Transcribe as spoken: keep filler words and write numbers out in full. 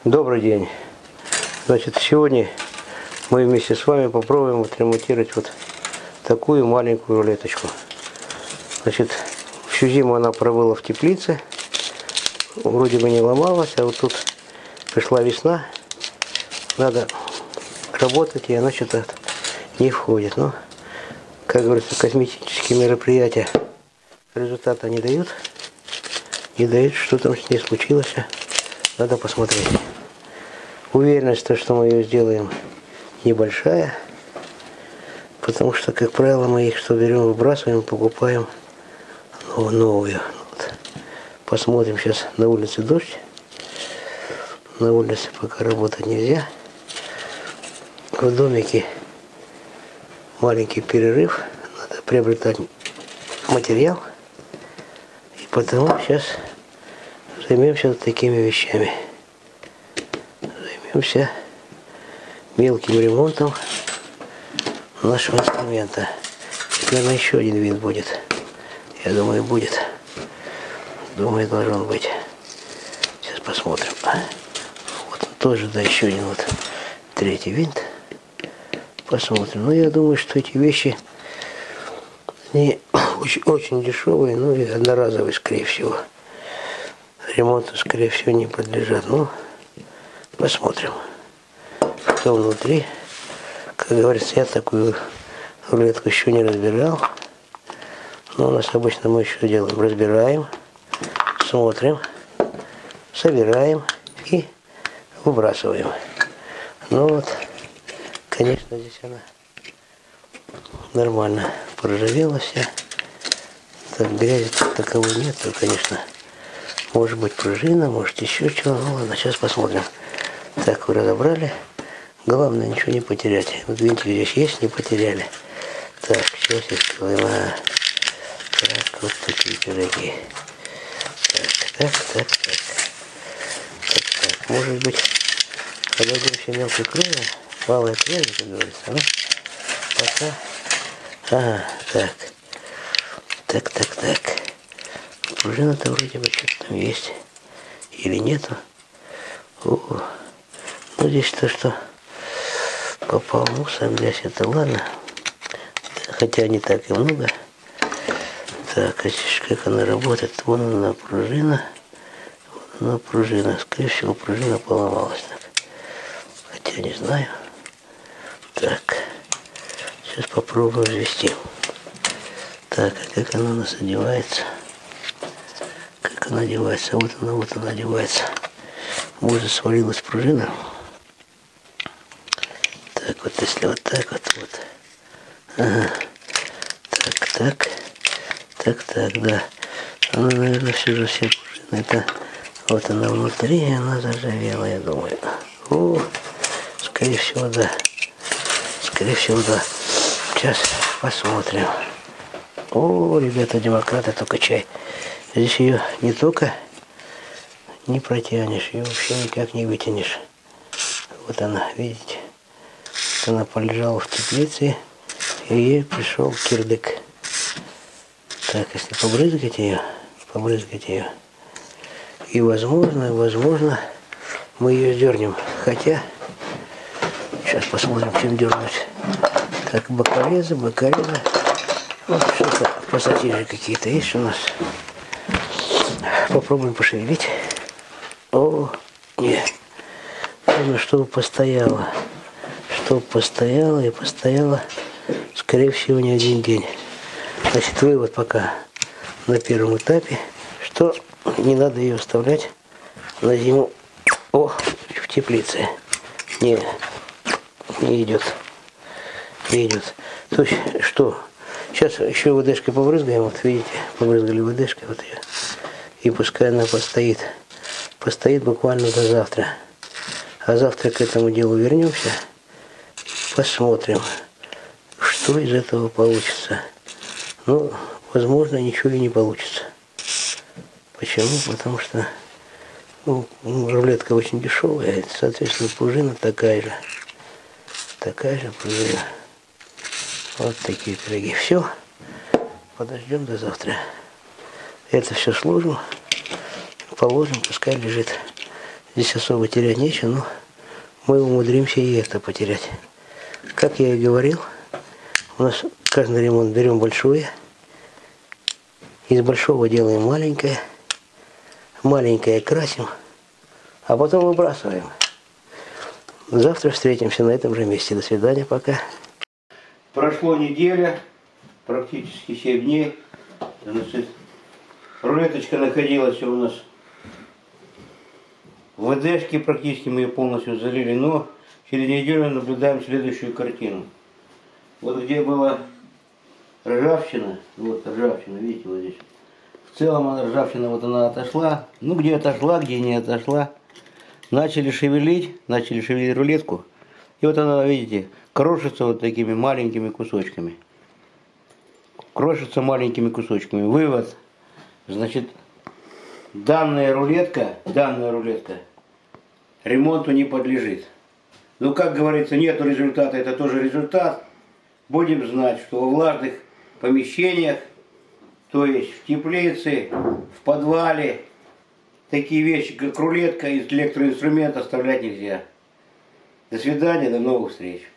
Добрый день. Значит, сегодня мы вместе с вами попробуем отремонтировать вот такую маленькую рулеточку. Значит, всю зиму она пробыла в теплице. Вроде бы не ломалась, а вот тут пришла весна. Надо работать, и она что-то не входит. Но, как говорится, косметические мероприятия результата не дают. Не дают, что там с ней случилось. Надо посмотреть. Уверенность, что мы ее сделаем, небольшая. Потому что, как правило, мы их что берем, выбрасываем, покупаем новую. Вот. Посмотрим, сейчас на улице дождь. На улице пока работать нельзя. В домике маленький перерыв. Надо приобретать материал. И потому сейчас займемся такими вещами. Займемся мелким ремонтом нашего инструмента. Наверное, еще один винт будет. Я думаю, будет. Думаю, должен быть. Сейчас посмотрим. Вот тоже, да, еще один вот третий винт. Посмотрим. Но я думаю, что эти вещи не очень, очень дешевые, ну и одноразовые, скорее всего. Ремонту, скорее всего, не подлежат. Ну, посмотрим, что внутри. Как говорится, я такую рулетку еще не разбирал. Но у нас обычно мы еще делаем. Разбираем, смотрим, собираем и выбрасываем. Ну вот, конечно, здесь она нормально проржавела вся. Так, грязи таковой нет, то, конечно, может быть пружина, может еще чего. Ну ладно, сейчас посмотрим. Так, вы разобрали. Главное, ничего не потерять. Вот винтик здесь есть, не потеряли. Так, сейчас я сделаем. А, так, вот такие пироги. Так, так, так, так. Так, так. Может быть, подойдемся мелкой кровью. Малая кровь, как говорится. Ну, пока. Ага, так. Так, так, так. Пружина-то вроде бы что-то там есть. Или нету. О, ну здесь то, что попал мусор, грязь, это ладно. Хотя не так и много. Так, а здесь как она работает? Вон она пружина. Вон она пружина. Скорее всего, пружина поломалась. Так. Хотя не знаю. Так. Сейчас попробуем взвести. Так, а как она у нас одевается? Как она одевается? Вот она, вот она одевается. Может, свалилась пружина. Так, вот если вот так вот, вот. Ага. Так, так. Так, так, да. Она, наверное, все же все пружины. Это вот она внутри, и она заржавела, я думаю. О, скорее всего, да. Скорее всего, да. Сейчас посмотрим. О, ребята, демократы, только чай. Здесь ее не только не протянешь, ее вообще никак не вытянешь. Вот она, видите? Вот она полежала в теплице, и ей пришел кирдык. Так, если побрызгать ее, побрызгать ее, и возможно, возможно, мы ее дернем. Хотя, сейчас посмотрим, чем дернуть. Так, бокорезы, бокорезы. Вот что-то пассатижи какие-то есть у нас. Попробуем пошевелить. О, нет. Нужно, чтобы постояло. Чтобы постояло и постояло, скорее всего, не один день. Значит, вывод пока на первом этапе, что не надо ее оставлять на зиму. О, в теплице. Не, не идет. Не идет. То есть, что? Сейчас еще ВДшкой побрызгаем, вот видите, побрызгали ВДшкой, вот ее. И пускай она постоит. Постоит буквально до завтра. А завтра к этому делу вернемся. Посмотрим, что из этого получится. Ну, возможно, ничего и не получится. Почему? Потому что ну, рулетка очень дешевая, соответственно, пружина такая же. Такая же пружина. Вот такие пироги. Все. Подождем до завтра. Это все сложим, положим, пускай лежит. Здесь особо терять нечего, но мы умудримся и это потерять. Как я и говорил, у нас каждый ремонт берем большое, из большого делаем маленькое, маленькое красим, а потом выбрасываем. Завтра встретимся на этом же месте. До свидания, пока. Прошло неделя, практически семь дней. Значит, рулеточка находилась у нас в ВДшке, практически мы ее полностью залили, но через неделю наблюдаем следующую картину. Вот где была ржавчина, вот ржавчина, видите, вот здесь. В целом она ржавчина, вот она отошла. Ну, где отошла, где не отошла. Начали шевелить, начали шевелить рулетку. И вот она, видите, крошится вот такими маленькими кусочками. Крошится маленькими кусочками. Вывод, значит, данная рулетка, данная рулетка ремонту не подлежит. Ну, как говорится, нету результата, это тоже результат. Будем знать, что во влажных помещениях, то есть в теплице, в подвале, такие вещи, как рулетка из электроинструмента, оставлять нельзя. До свидания, до новых встреч.